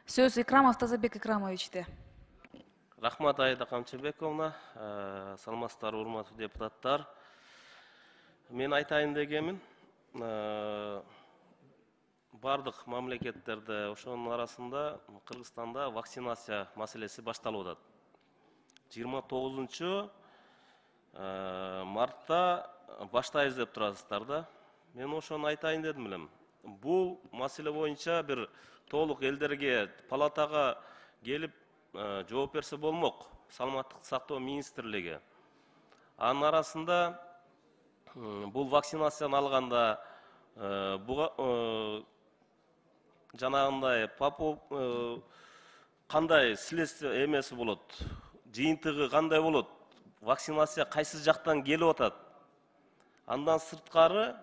Сөз Икрамов Тазабек Икрамовичте. Рахмат Айда Камчыбековна, саламатсыздар урматтуу депутаттар. Мен айтайын дегенмин, бардык мамлекеттерде ошонун арасында Кыргызстанда вакцинация маселеси башталып атат. 29 мартта баштайбыз деп турасыздар да. Мен ошону айтайын дедим элем. Бул маселе боюнча бир толук элдерге палатага келип жооп берсе болмок. Саламаттык сактоо министрлиги. Анын арасында бул вакцинацияны алганда жанагындай кандай следствие эмеси болот, жыйынтыгы кандай болот, вакцинация кайсы жактан келип атат. Андан сырткары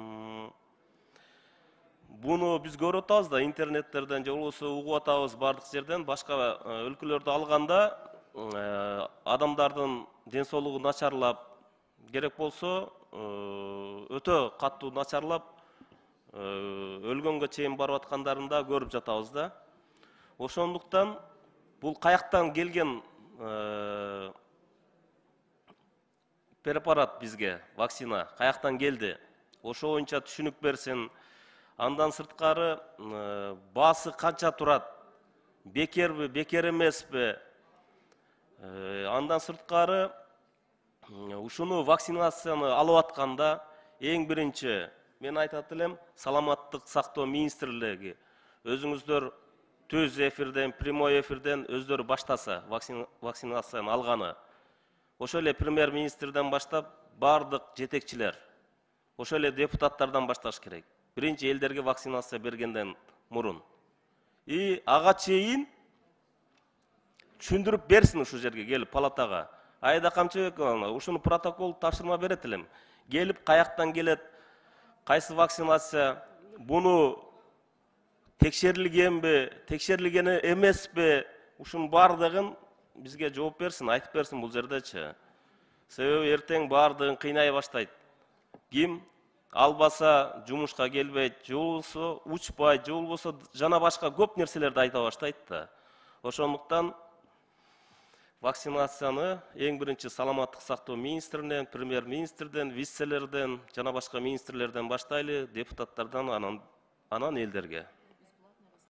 буну биз көрүп атабыз да, интернеттерден же болбосо угуп атабыз бардык жерден. Башка өлкөлөрдө алганда адамдардын ден соолугу начарлап, керек болсо өтө катуу начарлап, өлгөнгө чейин барып аткандарын да көрүп жатабыз да. Ошондуктан бул каяктан келген препарат бизге, вакцина каяктан келди? Ошо боюнча түшүнүк берсин. Андан сырткары баасы канча турат? Бекерби, бекер эмеспи? Андан сырткары ушуну вакцинацияны алып атканда эң биринчи мен айтат элем, саламаттык сактоо министрлиги өзүңүздөр түз эфирден, прямой эфирден өздөрү баштаса вакцинацияны алганы. Ошо эле премьер-министрден баштап бардык жетекчилер, ошо эле депутаттардан башташ керек. Биринчи элдерге вакцинация бергенден мурун. Ага чейин түшүндүрүп берсин ушу жерге келип палатага. Айда Камчыбековна, ушуну протокол тапшырма берет элем. Келип каяктан келет, кайсы вакцинация, буну текшерилгенби, текшерилген эмеспи, ушунун бардыгын бизге жооп берсин, айтып берсин бул жердечи. Себеби эртең бардыгын кыйнай баштайт. Ким албаса жумушка келбейт, же болбосо учпайт, же болбосо жана башка көп нерселерди айта баштайт да. Ошондуктан вакцинацияны эң биринчи саламаттык сактоо министринен, премьер-министрден, вице-лерден, жана башка министрлерден баштайлы, депутаттардан, анан элдерге.